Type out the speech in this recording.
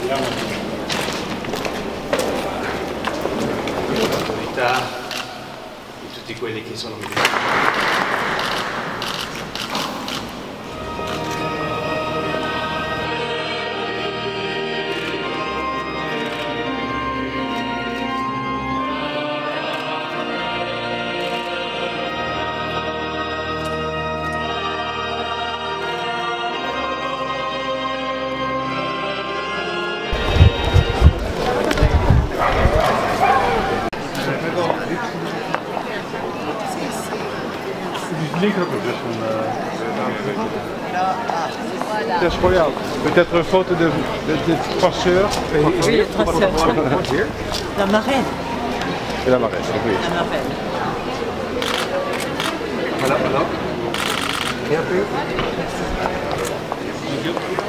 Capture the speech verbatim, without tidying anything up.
l'autorità di tutti quelli che sono militari. C'est pour jou. Peut-être une photo de, de, de passeur. Oui, le passeur. La marraine. Et la marraine, oui. La marraine. Voilà, voilà. Merci.